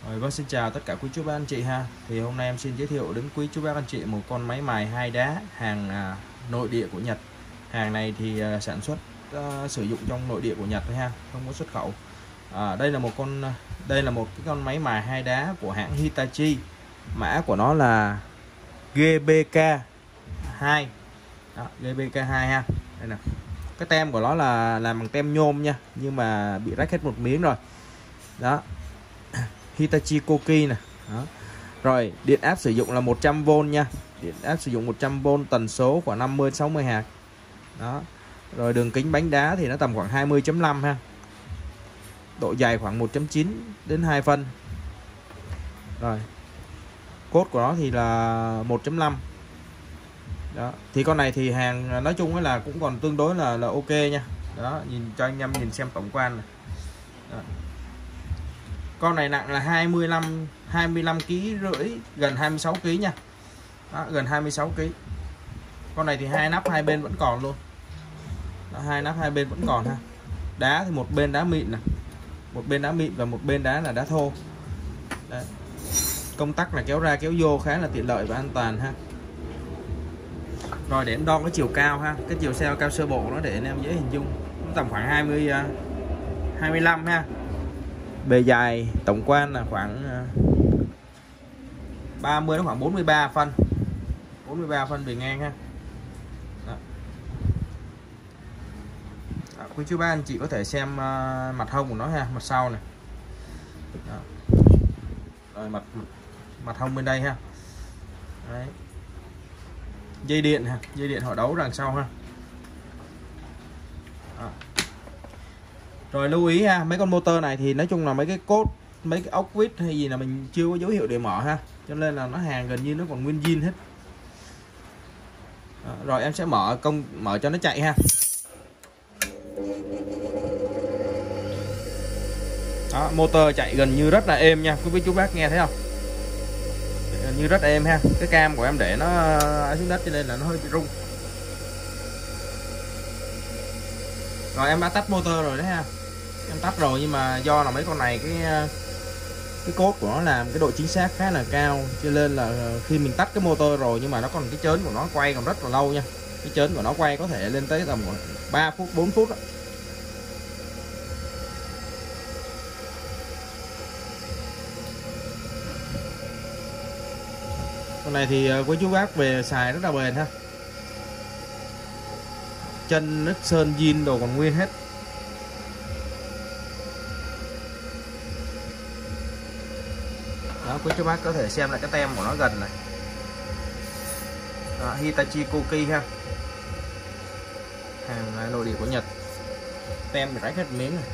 Rồi, vâng, xin chào tất cả quý chú bác anh chị ha. Thì hôm nay em xin giới thiệu đến quý chú bác anh chị một con máy mài hai đá hàng nội địa của Nhật. Hàng này thì sản xuất sử dụng trong nội địa của Nhật thôi ha, không có xuất khẩu. Đây là một cái con máy mài hai đá của hãng Hitachi. Mã của nó là GBK2. Đó, GBK2 ha. Đây nè. Cái tem của nó là làm bằng tem nhôm nha, nhưng mà bị rách hết một miếng rồi. Đó. Hitachi Koki nè. Đó. Rồi điện áp sử dụng là 100V nha. Điện áp sử dụng 100V, tần số khoảng 50-60 Hz. Đó. Rồi đường kính bánh đá thì nó tầm khoảng 20.5 ha. Độ dày khoảng 1.9 đến 2 phân. Rồi. Cốt của nó thì là 1.5. Đó. Thì con này thì hàng nói chung là cũng còn tương đối là ok nha. Đó, nhìn cho anh em nhìn xem tổng quan này. Đó. Con này nặng là 25 kg rưỡi, gần 26 kg nha. Đó, gần 26 kg. Con này thì hai nắp hai bên vẫn còn luôn. Đó, hai nắp hai bên vẫn còn ha. Đá thì một bên đá mịn nè, một bên đá mịn và một bên đá là đá thô. Đấy. Công tắc là kéo ra kéo vô khá là tiện lợi và an toàn ha. Rồi để em đo cái chiều cao ha, cái chiều cao sơ bộ nó để anh em dễ hình dung. Nó tầm khoảng 25 ha. Bề dài tổng quan là khoảng 30 đến khoảng 43 phân. 43 phân bề ngang ha. Đó. Đó, quý chú bác anh chị có thể xem mặt hông của nó ha, mặt sau này. Đó. Rồi mặt hông bên đây ha. Đấy. Dây điện ha, dây điện họ đấu đằng sau ha. Đó. Rồi lưu ý ha, mấy con motor này thì nói chung là mấy cái cốt, mấy cái ốc vít hay gì là mình chưa có dấu hiệu để mở ha, cho nên là nó hàng gần như nó còn nguyên zin hết. Đó, rồi em sẽ mở cho nó chạy ha. Đó, motor chạy gần như rất là êm nha, quý chú bác nghe thấy không? Gần như rất êm ha. Cái cam của em để nó xuống đất cho nên là nó hơi bị rung. Rồi em đã tắt motor rồi đấy ha. Em tắt rồi nhưng mà do là mấy con này cái cốt của nó làm cái độ chính xác khá là cao, cho nên là khi mình tắt cái motor rồi nhưng mà nó còn cái chớn của nó quay còn rất là lâu nha. Cái chớn của nó quay có thể lên tới tầm 3 phút 4 phút đó. Con này thì quý chú bác về xài rất là bền ha. Chân nứt sơn zin đồ còn nguyên hết. Đó, quý chú bác có thể xem lại cái tem của nó gần này. Đó, Hitachi Koki ha. Hàng nội địa của Nhật. Tem bị rách hết miếng này.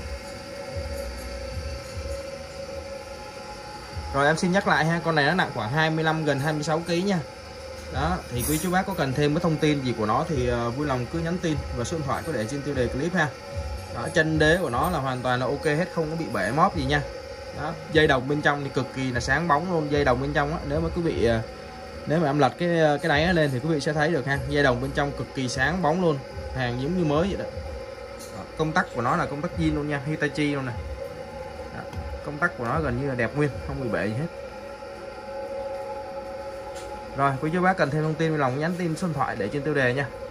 Rồi em xin nhắc lại ha, con này nó nặng khoảng 25 gần 26 kg nha. Đó, thì quý chú bác có cần thêm cái thông tin gì của nó thì vui lòng cứ nhắn tin và số điện thoại có để trên tiêu đề clip ha. Đó, chân đế của nó là hoàn toàn là ok hết, không có bị bể móp gì nha. Đó, dây đồng bên trong thì cực kỳ là sáng bóng luôn, dây đồng bên trong á, nếu mà quý vị nếu mà em lật cái đáy lên thì quý vị sẽ thấy được ha, dây đồng bên trong cực kỳ sáng bóng luôn, hàng giống như mới vậy đó. Đó, công tắc của nó là công tắc zin luôn nha, Hitachi luôn nè. Đó, công tắc của nó gần như là đẹp nguyên, không bị bể gì hết. Rồi quý chú bác cần thêm thông tin vui lòng nhắn tin số điện thoại để trên tiêu đề nha.